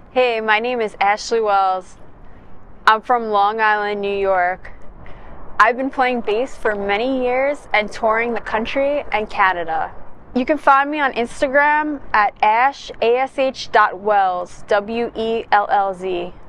Hey, my name is Ashley Wells. I'm from Long Island, New York. I've been playing bass for many years and touring the country and Canada. You can find me on Instagram at ash.wells, W-E-L-L-Z.